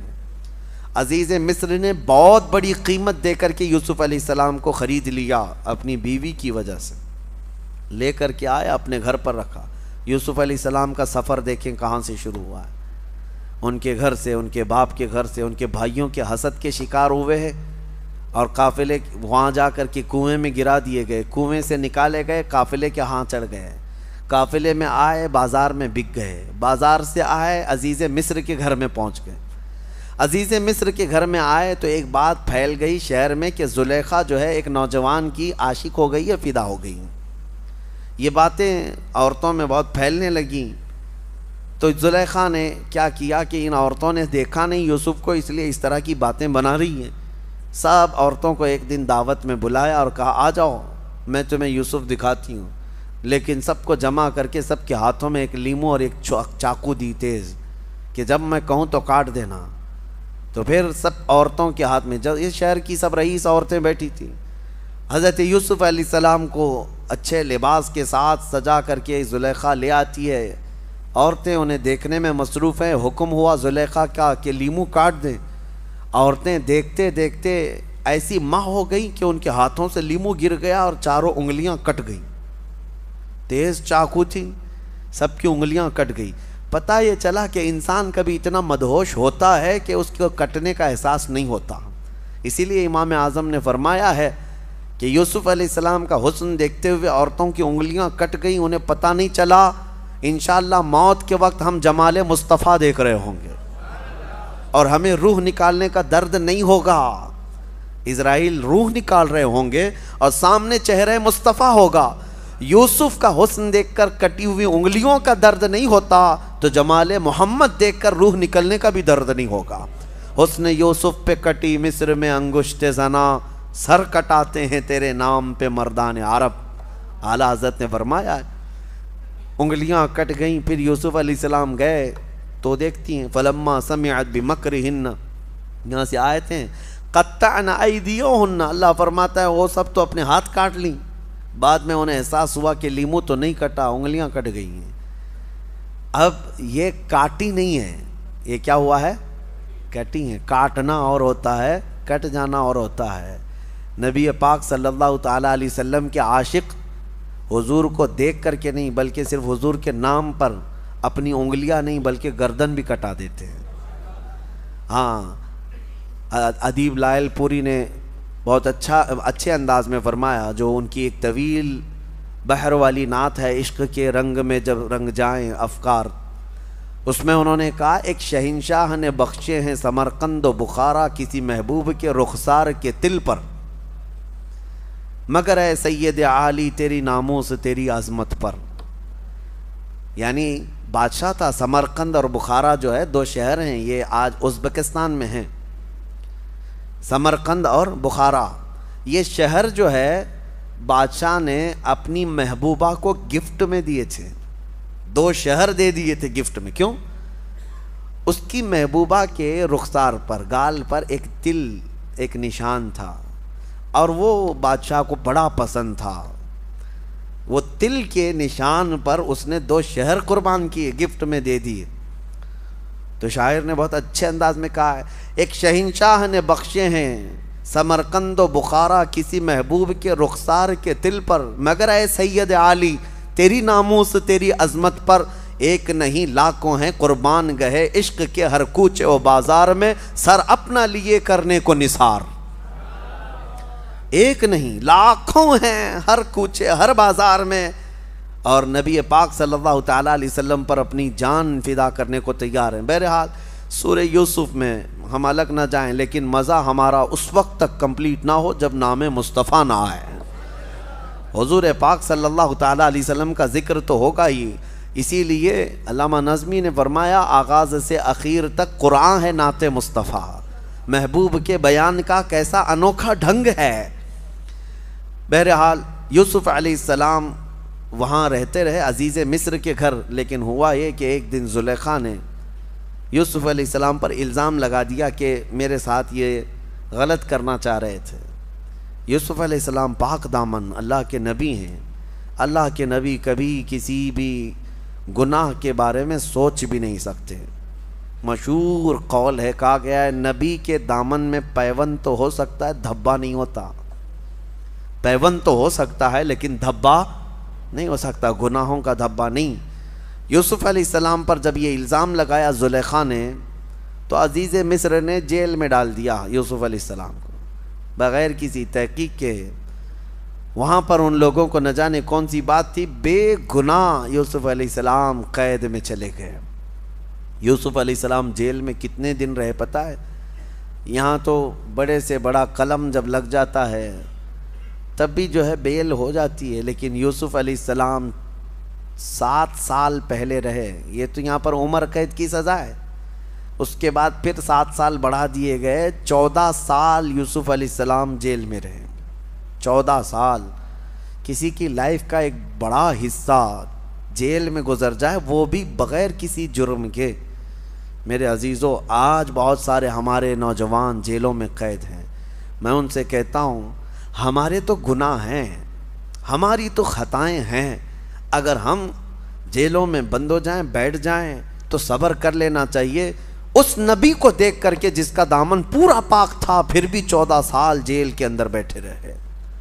عزیز مصر نے بہت بڑی قیمت دے کر کے یوسف علیہ السلام کو خرید لیا اپنی بیوی کی وجہ سے، لے کر کے آیا اپنے گھر پر رکھا۔ یوسف علیہ السلام کا سفر دیکھیں کہاں سے شروع ہوا ہے، ان کے گھر سے، ان کے باپ کے گھر سے، ان کے بھائیوں کے حسد کے شکار ہوئے ہیں، اور قافلے وہاں جا کر کے کنویں میں گرا دیے گئے، کنویں سے نکالے گئے، قافلے کے ہاں چڑھ گئے، قافلے میں آئے بازار میں بک گئے، بازار سے آئے عزیز مصر کے گھر میں پہنچ گئے۔ عزیز مصر کے گھر میں آئے تو ایک بات پھیل گئی شہر میں کہ زلیخا جو ہے ایک نوجوان کی عاشق ہو گئی ہے، فدا ہو گئی۔ یہ باتیں عورتوں میں بہت پھیلنے لگیں، تو زلیخا نے کیا کیا کہ ان عورتوں نے دیکھا نہیں یوسف کو، اس لیے اس طرح کی باتیں بنا رہی ہیں۔ سب عورتوں کو ایک دن دعوت میں بلایا اور کہا آ جاؤ میں تمہیں یوسف دکھاتی ہوں، لیکن سب کو جمع کر کے سب کے ہاتھوں میں ایک لیمو اور ایک چاقو دی تیز، کہ جب میں کہوں تو کاٹ دینا۔ تو پھر سب عورتوں کے ہاتھ میں، جب اس شہر کی سب رئیس عورتیں بیٹھی تھیں، حضرت یوسف علیہ السلام کو اچھے لباس کے ساتھ سجا کر کے زلیخا لے آتی ہے، عورتیں انہیں دیکھنے میں مصروف ہیں۔ حکم ہوا زلیخا کا کہ لیمو کاٹ دیں، عورتیں دیکھتے دیکھتے ایسی ماہ ہو گئی کہ ان کے ہاتھوں سے لیمو گر گیا اور چاروں انگلیاں کٹ گئیں، تیز چاقو تھی، سب کی انگلیاں کٹ گئی۔ پتہ یہ چلا کہ انسان کبھی اتنا مدہوش ہوتا ہے کہ اس کو کٹنے کا احساس نہیں ہوتا۔ اسی لیے امام اعظم نے فرمایا ہے کہ یوسف علیہ السلام کا حسن دیکھتے ہوئے عورتوں کی انگلیاں کٹ گئیں، انہیں پتہ نہیں چلا۔ انشاءاللہ موت کے وقت ہم جمال مصطفیٰ دیکھ رہے ہوں گے اور ہمیں روح نکالنے کا درد نہیں ہوگا۔ اسرائیل روح نکال رہے ہوں گے اور سامنے چہرہ مصطفیٰ ہوگا۔ یوسف کا حسن دیکھ کر کٹی ہوئی انگلیوں کا درد نہیں ہوتا تو جمال محمد دیکھ کر روح نکلنے کا بھی درد نہیں ہوگا۔ حسن یوسف پہ کٹی مصر میں انگشت زنا، سر کٹاتے ہیں تیرے نام پہ مردان عرب۔ اعلیٰ حضرت نے فرمایا انگلیاں کٹ گئیں، پھر یوسف علیہ السلام گئے تو دیکھتی ہیں فلما سمعت بمکرہن، یہاں سے آیت ہیں قطعن ایدیہن، اللہ فرماتا ہے وہ سب تو اپنے ہاتھ کاٹ لیں، بعد میں انہیں احساس ہوا کہ لیمو تو نہیں کٹا، انگلیاں کٹ گئی ہیں۔ اب یہ کاٹی نہیں ہے، یہ کیا ہوا ہے؟ کٹی ہیں۔ کاٹنا اور ہوتا ہے، کٹ جانا اور ہوتا ہے۔ نبی پاک صلی اللہ تعالیٰ علیہ وسلم کے عاشق حضور کو دیکھ کر کے نہیں بلکہ صرف حضور کے نام پر اپنی انگلیاں نہیں بلکہ گردن بھی کٹا دیتے ہیں۔ ہاں، ادیب لائل پوری نے بہت اچھے انداز میں فرمایا، جو ان کی ایک طویل بحر والی نعت ہے، عشق کے رنگ میں جب رنگ جائیں افکار، اس میں انہوں نے کہا ایک شہنشاہ نے بخشے ہیں سمرقند و بخارا کسی محبوب کے رخسار کے تل پر، مگر اے سید عالی تیری ناموس تیری عظمت پر۔ یعنی بادشاہ تھا، سمرقند اور بخارا جو ہے دو شہر ہیں، یہ آج ازبکستان میں ہیں، سمرقند اور بخارا۔ یہ شہر جو ہے بادشاہ نے اپنی محبوبہ کو گفٹ میں دیے تھے، دو شہر دے دیے تھے گفٹ میں۔ کیوں؟ اس کی محبوبہ کے رخسار پر، گال پر ایک تل، ایک نشان تھا اور وہ بادشاہ کو بڑا پسند تھا۔ وہ تل کے نشان پر اس نے دو شہر قربان کیے، گفٹ میں دے دیے۔ تو شاعر نے بہت اچھے انداز میں کہا ہے ایک شہنشاہ نے بخشے ہیں سمرقند و بخارا کسی محبوب کے رخسار کے تل پر، مگر اے سید عالی تیری ناموس تیری عظمت پر، ایک نہیں لاکھوں ہیں قربان گئے عشق کے ہر کوچے و بازار میں، سر اپنا لیے کرنے کو نثار۔ ایک نہیں لاکھوں ہیں ہر کوچے ہر بازار میں، اور نبی پاک صلی اللہ تعالیٰ علیہ وسلم پر اپنی جان فدا کرنے کو تیار ہیں۔ بہرحال سورہ یوسف میں ہم الگ نہ جائیں، لیکن مزہ ہمارا اس وقت تک کمپلیٹ نہ ہو جب نام مصطفیٰ نہ آئے۔ حضور پاک صلی اللہ تعالیٰ علیہ وسلم کا ذکر تو ہوگا ہی، اسی لیے علامہ نظمی نے فرمایا آغاز سے اخیر تک قرآن ہے نعت مصطفیٰ، محبوب کے بیان کا کیسا انوکھا ڈھنگ ہے۔ بہرحال یوسف علیہ السلام وہاں رہتے رہے عزیز مصر کے گھر، لیکن ہوا یہ کہ ایک دن زلیخا نے یوسف علیہ السلام پر الزام لگا دیا کہ میرے ساتھ یہ غلط کرنا چاہ رہے تھے۔ یوسف علیہ السلام پاک دامن اللہ کے نبی ہیں، اللہ کے نبی کبھی کسی بھی گناہ کے بارے میں سوچ بھی نہیں سکتے۔ مشہور قول ہے، کہا گیا ہے نبی کے دامن میں پیوند تو ہو سکتا ہے دھبا نہیں ہوتا، پیوند تو ہو سکتا ہے لیکن دھبا نہیں ہو سکتا، گناہوں کا دھبا نہیں۔ یوسف علیہ السلام پر جب یہ الزام لگایا زلیخا نے تو عزیز مصر نے جیل میں ڈال دیا یوسف علیہ السلام کو بغیر کسی تحقیق کے۔ وہاں پر ان لوگوں کو نہ جانے کون سی بات تھی، بے گناہ یوسف علیہ السلام قید میں چلے گئے۔ یوسف علیہ السلام جیل میں کتنے دن رہے پتہ ہے؟ یہاں تو بڑے سے بڑا قلم جب لگ جاتا ہے تب بھی جو ہے بیل ہو جاتی ہے، لیکن یوسف علیہ السلام 7 سال پہلے رہے۔ یہ تو یہاں پر عمر قید کی سزا ہے، اس کے بعد پھر 7 سال بڑھا دیے گئے، 14 سال یوسف علیہ السلام جیل میں رہے۔ 14 سال کسی کی لائف کا ایک بڑا حصہ جیل میں گزر جائے، وہ بھی بغیر کسی جرم کے۔ میرے عزیزو، آج بہت سارے ہمارے نوجوان جیلوں میں قید ہیں۔ میں ان سے کہتا ہوں ہمارے تو گناہ ہیں، ہماری تو خطائیں ہیں، اگر ہم جیلوں میں بند ہو جائیں بیٹھ جائیں تو صبر کر لینا چاہیے۔ اس نبی کو دیکھ کر کے جس کا دامن پورا پاک تھا پھر بھی 14 سال جیل کے اندر بیٹھے رہے،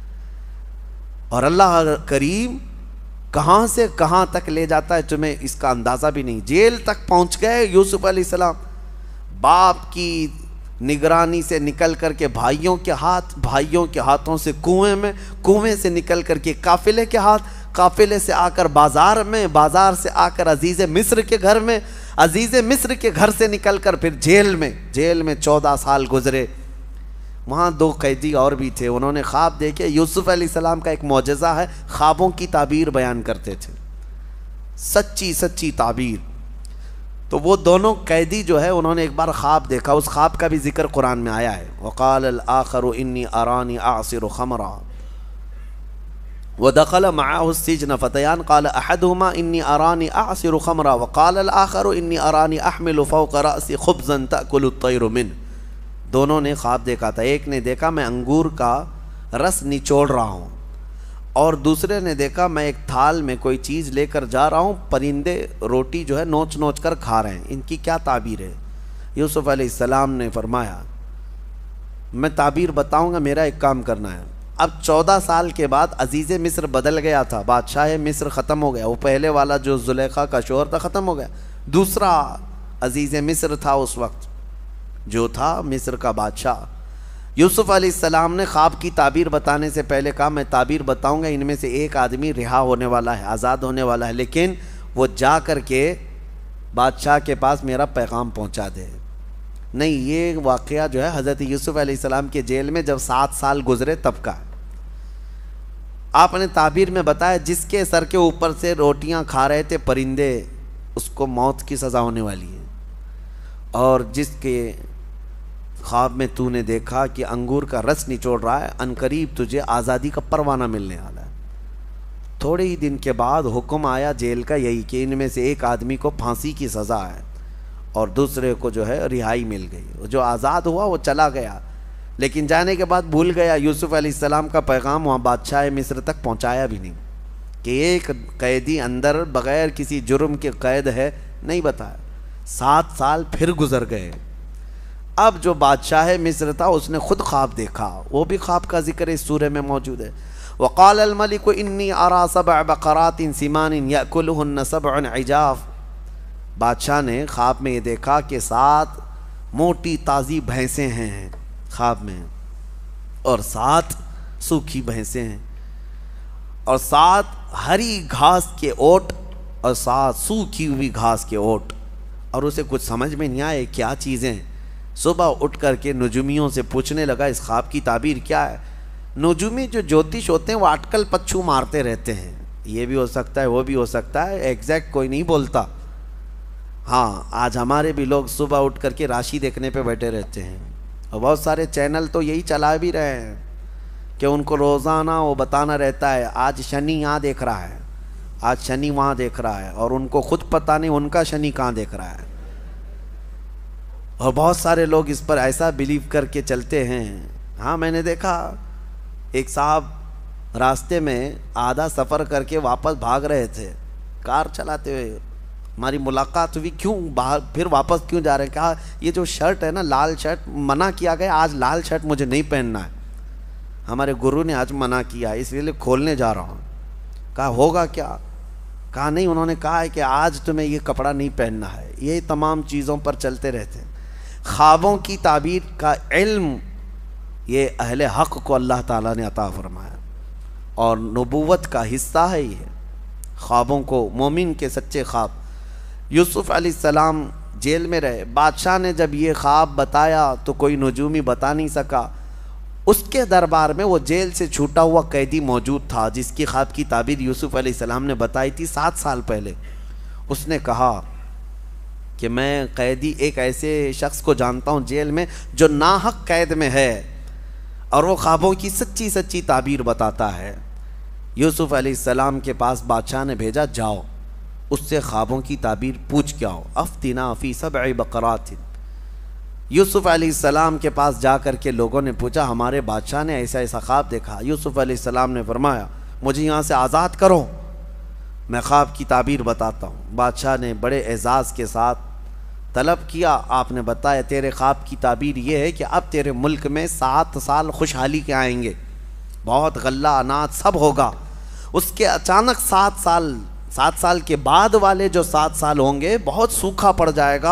اور اللہ کریم کہاں سے کہاں تک لے جاتا ہے تمہیں اس کا اندازہ بھی نہیں۔ جیل تک پہنچ گئے یوسف علیہ السلام، باپ کی نگرانی سے نکل کر کے بھائیوں کے ہاتھ، بھائیوں کے ہاتھوں سے کنویں میں، کنویں سے نکل کر کے قافلے کے ہاتھ، قافلے سے آ کر بازار میں، بازار سے آ کر عزیز مصر کے گھر میں، عزیز مصر کے گھر سے نکل کر پھر جیل میں، جیل میں 14 سال گزرے۔ وہاں 2 قیدی اور بھی تھے، انہوں نے خواب دیکھے۔ یوسف علیہ السلام کا ایک معجزہ ہے، خوابوں کی تعبیر بیان کرتے تھے، سچی سچی تعبیر۔ تو وہ دونوں قیدی جو ہے انہوں نے ایک بار خواب دیکھا، اس خواب کا بھی ذکر قرآن میں آیا ہے۔ وقال الآخر انی ارانی اعصر خمرا ودخل معه السجن فتيان قال احدهما انی ارانی اعصر خمرا وقال الآخر انی ارانی احمل فوق رأسی خبزا تأکل الطیر منه۔ دونوں نے خواب دیکھا تھا، ایک نے دیکھا میں انگور کا رس نچوڑ رہا ہوں، اور دوسرے نے دیکھا میں ایک تھال میں کوئی چیز لے کر جا رہا ہوں، پرندے روٹی جو ہے نوچ نوچ کر کھا رہے ہیں، ان کی کیا تعبیر ہے؟ یوسف علیہ السلام نے فرمایا میں تعبیر بتاؤں گا، میرا ایک کام کرنا ہے۔ اب 14 سال کے بعد عزیز مصر بدل گیا تھا، بادشاہ مصر ختم ہو گیا، وہ پہلے والا جو زلیخا کا شوہر تھا ختم ہو گیا، دوسرا عزیز مصر تھا اس وقت جو تھا مصر کا بادشاہ۔ یوسف علیہ السلام نے خواب کی تعبیر بتانے سے پہلے کہا میں تعبیر بتاؤں گا، ان میں سے ایک آدمی رہا ہونے والا ہے، آزاد ہونے والا ہے، لیکن وہ جا کر کے بادشاہ کے پاس میرا پیغام پہنچا دے۔ نہیں، یہ واقعہ جو ہے حضرت یوسف علیہ السلام کے جیل میں جب 7 سال گزرے تب کا ہے۔ آپ نے تعبیر میں بتایا جس کے سر کے اوپر سے روٹیاں کھا رہے تھے پرندے، اس کو موت کی سزا ہونے والی ہے، اور جس کے خواب میں تو نے دیکھا کہ انگور کا رس نچوڑ رہا ہے، عنقریب تجھے آزادی کا پروانہ ملنے والا ہے۔ تھوڑے ہی دن کے بعد حکم آیا جیل کا یہی کہ ان میں سے ایک آدمی کو پھانسی کی سزا ہے اور دوسرے کو جو ہے رہائی مل گئی۔ جو آزاد ہوا وہ چلا گیا، لیکن جانے کے بعد بھول گیا یوسف علیہ السلام کا پیغام وہاں بادشاہ مصر تک پہنچایا بھی نہیں کہ ایک قیدی اندر بغیر کسی جرم کے قید ہے، نہیں بتایا۔ 7 سال پھر گزر گئے۔ اب جو بادشاہ مصر تھا اس نے خود خواب دیکھا، وہ بھی خواب کا ذکر اس سورہ میں موجود ہے۔ وقال الملك انی ارى 7 بقرات سمان یأکلهن 7 عجاف۔ بادشاہ نے خواب میں یہ دیکھا کہ 7 موٹی تازی بھینسیں ہیں خواب میں، اور 7 سوکھی بھینسیں ہیں، اور 7 ہری گھاس کے اوٹ اور 7 سوکھی ہوئی گھاس کے اوٹ۔ اور اسے کچھ سمجھ میں نہیں آئے کیا چیزیں۔ صبح اٹھ کر کے نجومیوں سے پوچھنے لگا اس خواب کی تعبیر کیا ہے۔ نجومی جو جوتش ہوتے ہیں وہ اٹکل پچھو مارتے رہتے ہیں، یہ بھی ہو سکتا ہے وہ بھی ہو سکتا ہے، ایگزیکٹ کوئی نہیں بولتا۔ ہاں، آج ہمارے بھی لوگ صبح اٹھ کر کے راشی دیکھنے پہ بیٹھے رہتے ہیں، اور بہت سارے چینل تو یہی چلا بھی رہے ہیں کہ ان کو روزانہ وہ بتانا رہتا ہے آج شنی یہاں دیکھ رہا ہے، آج شنی وہاں دیکھ رہا ہے، اور ان کو خود پتہ نہیں ان کا شنی کہاں دیکھ رہا ہے۔ اور بہت سارے لوگ اس پر ایسا بلیو کر کے چلتے ہیں۔ ہاں، میں نے دیکھا ایک صاحب راستے میں آدھا سفر کر کے واپس بھاگ رہے تھے کار چلاتے ہوئے، ہماری ملاقات ہوئی، کیوں باہر پھر واپس کیوں جا رہے ہیں؟ کہا یہ جو شرٹ ہے نا، لال شرٹ، منع کیا گیا آج لال شرٹ مجھے نہیں پہننا ہے، ہمارے گرو نے آج منع کیا اس لیے کھولنے جا رہا ہوں۔ کہا ہوگا کیا؟ کہا نہیں، انہوں نے کہا ہے کہ آج تمہیں یہ کپڑا نہیں پہننا ہے۔ یہ تمام چیزوں پر چلتے رہتے ہیں۔ خوابوں کی تعبیر کا علم یہ اہل حق کو اللہ تعالیٰ نے عطا فرمایا، اور نبوت کا حصہ ہے یہ خوابوں کو، مومن کے سچے خواب۔ یوسف علیہ السلام جیل میں رہے، بادشاہ نے جب یہ خواب بتایا تو کوئی نجومی بتا نہیں سکا، اس کے دربار میں وہ جیل سے چھوٹا ہوا قیدی موجود تھا جس کی خواب کی تعبیر یوسف علیہ السلام نے بتائی تھی 7 سال پہلے۔ اس نے کہا کہ میں قیدی ایک ایسے شخص کو جانتا ہوں جیل میں جو ناحق قید میں ہے، اور وہ خوابوں کی سچی سچی تعبیر بتاتا ہے۔ یوسف علیہ السلام کے پاس بادشاہ نے بھیجا، جاؤ اس سے خوابوں کی تعبیر پوچھ کے آؤ۔ افتنا فی 7 بقرات۔ یوسف علیہ السلام کے پاس جا کر کے لوگوں نے پوچھا ہمارے بادشاہ نے ایسا ایسا خواب دیکھا۔ یوسف علیہ السلام نے فرمایا مجھے یہاں سے آزاد کرو، میں خواب کی تعبیر بتاتا ہوں۔ بادشاہ نے بڑے اعزاز کے ساتھ طلب کیا، آپ نے بتایا تیرے خواب کی تعبیر یہ ہے کہ اب تیرے ملک میں 7 سال خوشحالی کے آئیں گے، بہت غلہ اناج سب ہوگا۔ اس کے اچانک 7 سال کے بعد والے جو 7 سال ہوں گے بہت سوکھا پڑ جائے گا،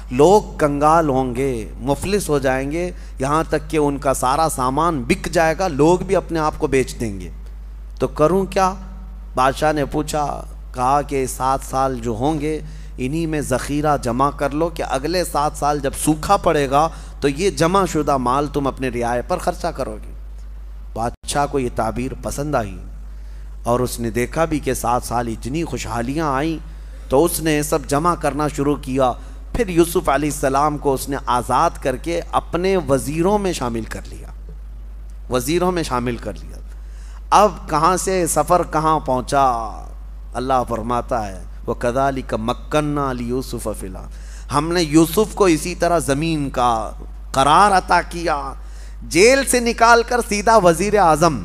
لوگ کنگال ہوں گے، مفلس ہو جائیں گے، یہاں تک کہ ان کا سارا سامان بک جائے گا، لوگ بھی اپنے آپ کو بیچ دیں گے، تو کروں کیا؟ بادشاہ نے پوچھا، کہا کہ 7 سال جو ہوں گے انہی میں ذخیرہ جمع کر لو کہ اگلے 7 سال جب سوکھا پڑے گا تو یہ جمع شدہ مال تم اپنے رعایا پر خرچہ کرو گے۔ بادشاہ کو یہ تعبیر پسند آئی اور اس نے دیکھا بھی کہ 7 سال اتنی خوشحالیاں آئیں تو اس نے سب جمع کرنا شروع کیا۔ پھر یوسف علیہ السلام کو اس نے آزاد کر کے اپنے وزیروں میں شامل کر لیا، وزیروں میں شامل کر لیا۔ اب کہاں سے سفر کہاں پہنچا؟ اللہ فرماتا ہے وَكَذَلِكَ مَكَّنَّا لِيُوسُفَ فِي الْأَرْضِ، ہم نے یوسف کو اسی طرح زمین کا قرار عطا کیا، جیل سے نکال کر سیدھا وزیر اعظم۔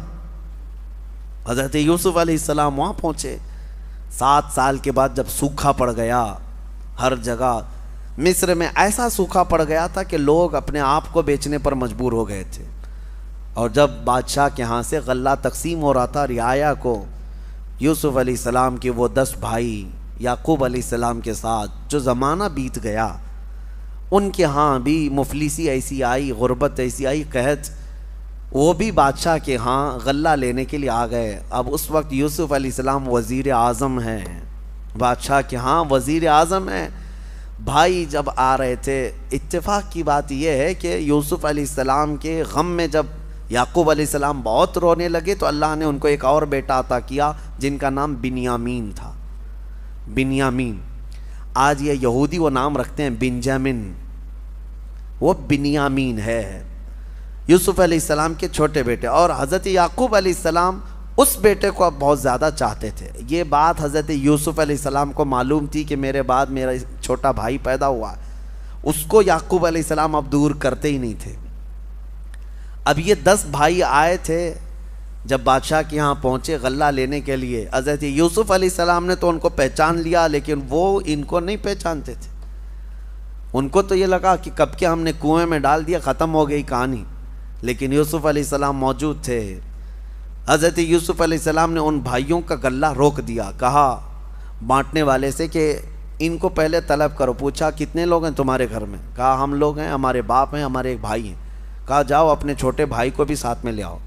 حضرت یوسف علیہ السلام وہاں پہنچے، 7 سال کے بعد جب سوکھا پڑ گیا ہر جگہ، مصر میں ایسا سوکھا پڑ گیا تھا کہ لوگ اپنے آپ کو بیچنے پر مجبور ہو گئے تھے، اور جب بادشاہ کے ہاں سے غلہ تقسیم ہو رہا تھا رعایا کو، یوسف علیہ السلام کے وہ 10 بھائی یعقوب علیہ السلام کے ساتھ جو زمانہ بیت گیا، ان کے ہاں بھی مفلسی ایسی آئی، غربت ایسی آئی، قحط، وہ بھی بادشاہ کے ہاں غلہ لینے کے لیے آ گئے۔ اب اس وقت یوسف علیہ السلام وزیر اعظم ہیں، بادشاہ کے ہاں وزیر اعظم ہیں۔ بھائی جب آ رہے تھے، اتفاق کی بات یہ ہے کہ یوسف علیہ السلام کے غم میں جب یعقوب علیہ السلام بہت رونے لگے تو اللہ نے ان کو ایک اور بیٹا عطا کیا جن کا نام بنیامین تھا۔ بنیامین، آج یہ یہودی وہ نام رکھتے ہیں بنجامن، وہ بنیامین ہے، یوسف علیہ السلام کے چھوٹے بیٹے۔ اور حضرت یعقوب علیہ السلام اس بیٹے کو اب بہت زیادہ چاہتے تھے۔ یہ بات حضرت یوسف علیہ السلام کو معلوم تھی کہ میرے بعد میرا چھوٹا بھائی پیدا ہوا، اس کو یعقوب علیہ السلام اب دور کرتے ہی نہیں تھے۔ اب یہ 10 بھائی آئے تھے، جب بادشاہ کے یہاں پہنچے غلہ لینے کے لیے، حضرت یوسف علیہ السلام نے تو ان کو پہچان لیا، لیکن وہ ان کو نہیں پہچانتے تھے۔ ان کو تو یہ لگا کہ کب کے ہم نے کنویں میں ڈال دیا، ختم ہو گئی کہانی، لیکن یوسف علیہ السلام موجود تھے۔ حضرت یوسف علیہ السلام نے ان بھائیوں کا غلہ روک دیا، کہا بانٹنے والے سے کہ ان کو پہلے طلب کرو۔ پوچھا کتنے لوگ ہیں تمہارے گھر میں؟ کہا ہم لوگ ہیں، ہمارے باپ ہیں، ہمارے ایک بھائی ہیں۔ کہا جاؤ اپنے چھوٹے بھائی کو بھی ساتھ میں لے آؤ،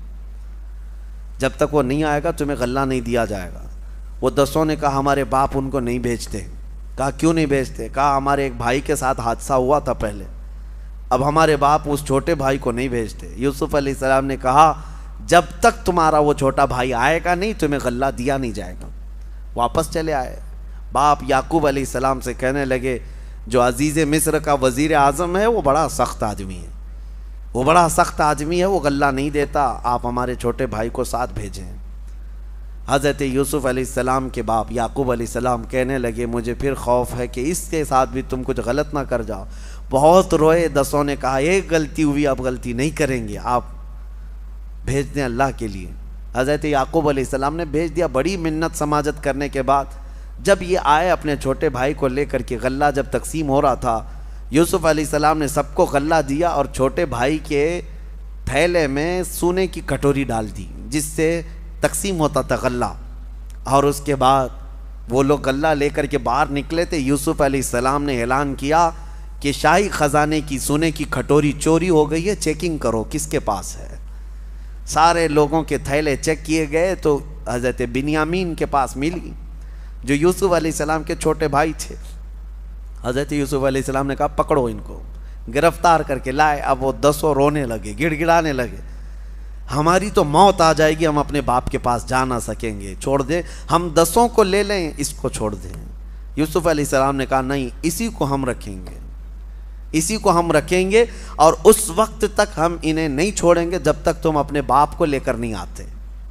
جب تک وہ نہیں آئے گا تمہیں غلہ نہیں دیا جائے گا۔ وہ 10 نے کہا ہمارے باپ ان کو نہیں بھیجتے۔ کہا کیوں نہیں بھیجتے؟ کہا ہمارے ایک بھائی کے ساتھ حادثہ ہوا تھا پہلے، اب ہمارے باپ اس چھوٹے بھائی کو نہیں بھیجتے۔ یوسف علیہ السلام نے کہا جب تک تمہارا وہ چھوٹا بھائی آئے گا نہیں تمہیں غلہ دیا نہیں جائے گا۔ واپس چلے آئے۔ باپ یعقوب علیہ السلام سے کہنے لگے جو عزیز مصر کا وزیر اعظم ہے وہ بڑا سخت آدمی ہے، وہ بڑا سخت آدمی ہے، وہ غلہ نہیں دیتا، آپ ہمارے چھوٹے بھائی کو ساتھ بھیجیں۔ حضرت یوسف علیہ السلام کے باپ یعقوب علیہ السلام کہنے لگے مجھے پھر خوف ہے کہ اس کے ساتھ بھی تم کچھ غلط نہ کر جاؤ۔ بہت روئے، 10 نے کہا ایک غلطی ہوئی، اب غلطی نہیں کریں گے، آپ بھیج دیں اللہ کے لیے۔ حضرت یعقوب علیہ السلام نے بھیج دیا۔ بڑی منت سماجت کرنے کے بعد جب یہ آئے اپنے چھوٹے بھائی کو لے کر کے، غلہ جب تقسیم ہو رہا تھا، یوسف علیہ السلام نے سب کو غلہ دیا اور چھوٹے بھائی کے تھیلے میں سونے کی کٹوری ڈال دی جس سے تقسیم ہوتا تھا غلہ۔ اور اس کے بعد وہ لوگ غلہ لے کر کے باہر نکلے تھے، یوسف علیہ السلام نے اعلان کیا کہ شاہی خزانے کی سونے کی کٹوری چوری ہو گئی ہے، چیکنگ کرو کس کے پاس ہے۔ سارے لوگوں کے تھیلے چیک کیے گئے تو حضرت بنیامین کے پاس ملی جو یوسف علیہ السلام کے چھوٹے بھائی تھے۔ حضرت یوسف علیہ السلام نے کہا پکڑو ان کو، گرفتار کر کے لائے۔ اب وہ 10 رونے لگے، گڑ گڑانے لگے، ہماری تو موت آ جائے گی، ہم اپنے باپ کے پاس جا نہ سکیں گے، چھوڑ دیں، ہم 10 کو لے لیں، اس کو چھوڑ دیں۔ یوسف علیہ السلام نے کہا نہیں، اسی کو ہم رکھیں گے، اسی کو ہم رکھیں گے، اور اس وقت تک ہم انہیں نہیں چھوڑیں گے جب تک تم اپنے باپ کو لے کر نہیں آتے۔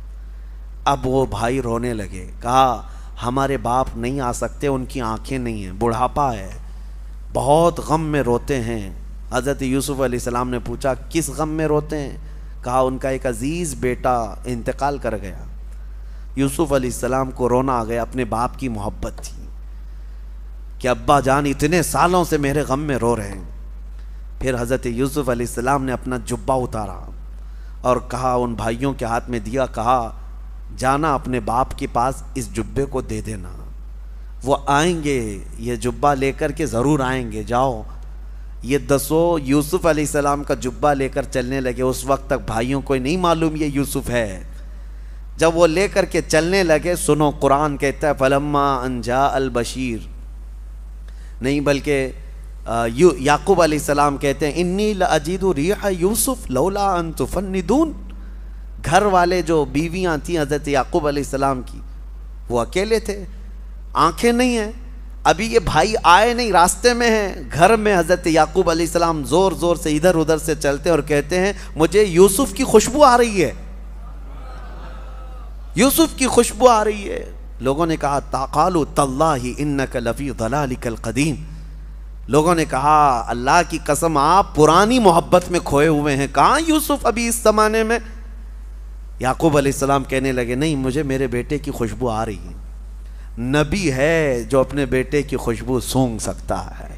اب وہ بھائی رونے لگے، کہا ہمارے باپ نہیں آ سکتے، ان کی آنکھیں نہیں ہیں، بڑھاپا ہے، بہت غم میں روتے ہیں۔ حضرت یوسف علیہ السلام نے پوچھا کس غم میں روتے ہیں؟ کہا ان کا ایک عزیز بیٹا انتقال کر گیا۔ یوسف علیہ السلام کو رونا آ گیا، اپنے باپ کی محبت تھی کہ ابا جان اتنے سالوں سے میرے غم میں رو رہے ہیں۔ پھر حضرت یوسف علیہ السلام نے اپنا جبہ اتارا اور کہا ان بھائیوں کے ہاتھ میں دیا، کہا جانا اپنے باپ کے پاس اس جبے کو دے دینا، وہ آئیں گے، یہ جبہ لے کر کے ضرور آئیں گے، جاؤ یہ دسو یوسف علیہ السلام کا جبہ لے کر چلنے لگے. اس وقت تک بھائیوں کو نہیں معلوم یہ یوسف ہے. جب وہ لے کر کے چلنے لگے, سنو قرآن کہتا ہے فَلَمَّا أَن جَاءَ الْبَشِيرُ, نہیں بلکہ یعقوب علیہ السلام کہتے ہیں انی لَأَجِدُ رِیحَ یوسف لولا ان تفندون. گھر والے جو بیویاں تھیں حضرت یعقوب علیہ السلام کی, وہ اکیلے تھے, آنکھیں نہیں ہیں, ابھی یہ بھائی آئے نہیں, راستے میں ہیں. گھر میں حضرت یعقوب علیہ السلام زور زور سے ادھر ادھر سے چلتے اور کہتے ہیں مجھے یوسف کی خوشبو آ رہی ہے, یوسف کی خوشبو آ رہی ہے. لوگوں نے کہا قالوا تاللہ انک لفی ضلالک القدیم. لوگوں نے کہا اللہ کی قسم آپ پرانی محبت میں کھوئے ہوئے ہیں, کہاں یوسف ابھی اس زمانے میں. یعقوب علیہ السلام کہنے لگے نہیں, مجھے میرے بیٹے کی خوشبو آ رہی ہے. نبی ہے جو اپنے بیٹے کی خوشبو سونگھ سکتا ہے.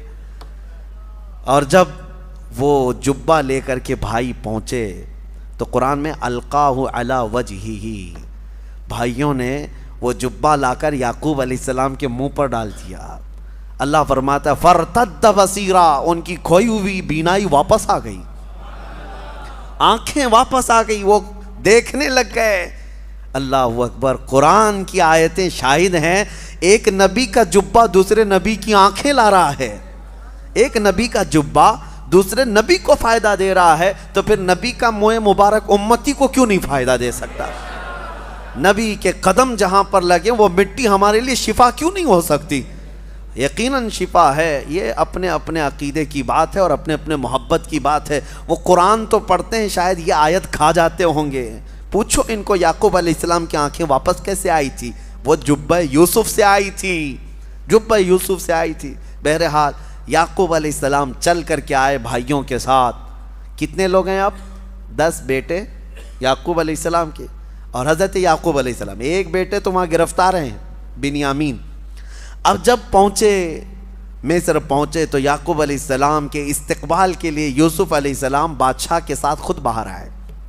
اور جب وہ جبہ لے کر کے بھائی پہنچے تو قرآن میں القاہ علی وجہہ, بھائیوں نے وہ جبہ لا کر یعقوب علیہ السلام کے منہ پر ڈال دیا. اللہ فرماتا ہے فرتد بصیرا, ان کی کھوئی ہوئی بینائی واپس آ گئی, آنکھیں واپس آ گئی, وہ دیکھنے لگ گئے. اللہ اکبر. قرآن کی آیتیں شاہد ہیں, ایک نبی کا جبہ دوسرے نبی کی آنکھیں لا رہا ہے. ایک نبی کا جبہ دوسرے نبی کو فائدہ دے رہا ہے, تو پھر نبی کا منہ مبارک امتی کو کیوں نہیں فائدہ دے سکتا؟ نبی کے قدم جہاں پر لگے وہ مٹی ہمارے لیے شفا کیوں نہیں ہو سکتی؟ یقیناً شفا ہے. یہ اپنے اپنے عقیدے کی بات ہے اور اپنے اپنے محبت کی بات ہے. وہ قرآن تو پڑھتے ہیں, شاید یہ آیت کھا جاتے ہوں گے. پوچھو ان کو یعقوب علیہ السلام کی آنکھیں واپس کیسے آئی تھی؟ وہ جبہ یوسف سے آئی تھی, جبہ یوسف سے آئی تھی. بہرحال یعقوب علیہ السلام چل کر کے آئے بھائیوں کے ساتھ. کتنے لوگ ہیں اب؟ 10 بیٹے یعقوب علیہ السلام کے, اور حضرت یعقوب علیہ السلام. ایک بیٹے تو وہاں گرفتار ہیں, بنیامین. اب جب پہنچے مصر پہنچے تو یعقوب علیہ السلام کے استقبال کے لیے یوسف علیہ السلام بادشاہ کے ساتھ خود باہر آئے.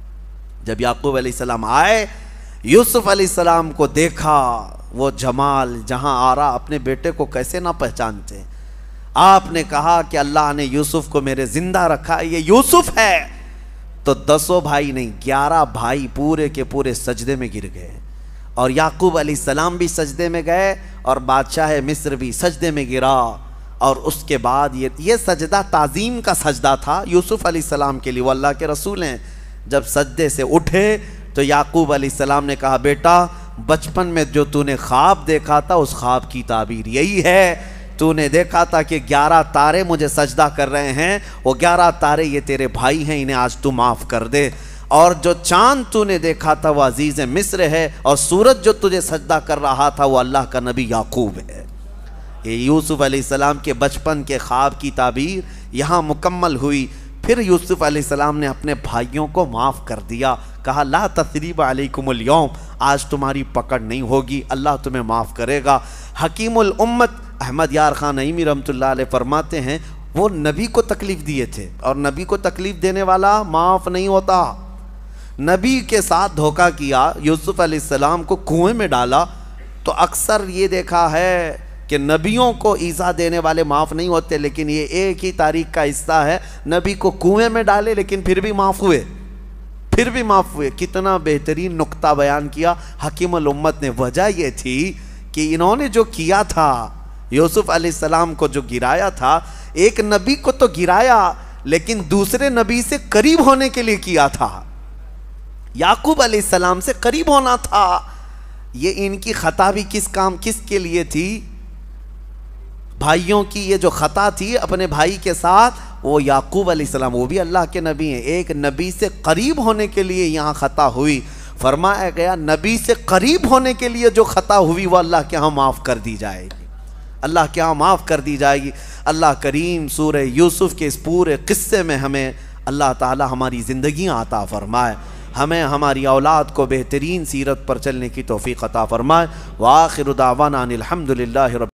جب یعقوب علیہ السلام آئے, یوسف علیہ السلام کو دیکھا, وہ جمال جہاں آ رہا, اپنے بیٹے کو کیسے نہ پہچانتے. آپ نے کہا کہ اللہ نے یوسف کو میرے زندہ رکھا, یہ یوسف ہے. تو 10 بھائی نہیں 11 بھائی پورے کے پورے سجدے میں گر گئے, اور یعقوب علیہ السلام بھی سجدے میں گئے, اور بادشاہ مصر بھی سجدے میں گرا. اور اس کے بعد یہ سجدہ تعظیم کا سجدہ تھا یوسف علیہ السلام کے لیے, وہ اللہ کے رسول ہیں. جب سجدے سے اٹھے تو یعقوب علیہ السلام نے کہا بیٹا بچپن میں جو تو نے خواب دیکھا تھا اس خواب کی تعبیر یہی ہے. تو نے دیکھا تھا کہ 11 تارے مجھے سجدہ کر رہے ہیں, وہ 11 تارے یہ تیرے بھائی ہیں, انہیں آج تو معاف کر دے. اور جو چاند تو نے دیکھا تھا وہ عزیز مصر ہے, اور سورج جو تجھے سجدہ کر رہا تھا وہ اللہ کا نبی یعقوب ہے. یہ یوسف علیہ السلام کے بچپن کے خواب کی تعبیر یہاں مکمل ہوئی. پھر یوسف علیہ السلام نے اپنے بھائیوں کو معاف کر دیا, کہا لا تثریب علیکم اليوم, آج تمہاری پکڑ نہیں ہوگی, اللہ تمہیں معاف کرے گا. حکیم الامت احمد یار خان نعیمی رحمۃ اللہ علیہ فرماتے ہیں وہ نبی کو تکلیف دیے تھے, اور نبی کو تکلیف دینے والا معاف نہیں ہوتا. نبی کے ساتھ دھوکہ کیا, یوسف علیہ السلام کو کنویں میں ڈالا, تو اکثر یہ دیکھا ہے کہ نبیوں کو ایذا دینے والے معاف نہیں ہوتے, لیکن یہ ایک ہی تاریخ کا حصہ ہے, نبی کو کنویں میں ڈالے لیکن پھر بھی معاف ہوئے, پھر بھی معاف ہوئے. کتنا بہترین نقطہ بیان کیا حکیم الامت نے. وجہ یہ تھی کہ انہوں نے جو کیا تھا, یوسف علیہ السلام کو جو گرایا تھا, ایک نبی کو تو گرایا لیکن دوسرے نبی سے قریب ہونے کے لیے کیا تھا, یعقوب علیہ السلام سے قریب ہونا تھا. یہ ان کی خطا بھی کس کے لیے تھی؟ بھائیوں کی یہ جو خطا تھی اپنے بھائی کے ساتھ, وہ یعقوب علیہ السلام وہ بھی اللہ کے نبی ہیں, ایک نبی سے قریب ہونے کے لیے یہاں خطا ہوئی. فرمایا گیا نبی سے قریب ہونے کے لیے جو خطا ہوئی وہ اللہ کے ہاں معاف کر دی جائے گی, اللہ کے ہاں معاف کر دی جائے گی. اللہ کریم سورہ یوسف کے اس پورے قصے میں ہمیں اللہ تعالی ہماری زندگیاں عطا فرمائے, ہمیں ہماری اولاد کو بہترین سیرت پر چلنے کی توفیق عطا فرمائے. وآخر دعوانا ان الحمد للہ رب